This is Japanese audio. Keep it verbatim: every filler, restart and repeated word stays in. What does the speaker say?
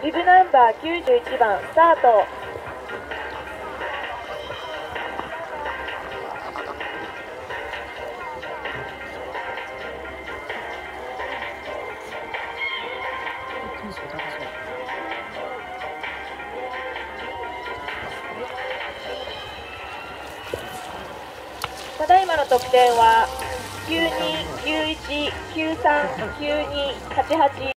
ビブナンバーきゅうじゅういちばんスタート。ただいまの得点はきゅうに、きゅういち、きゅうさん、きゅうに、はちはち。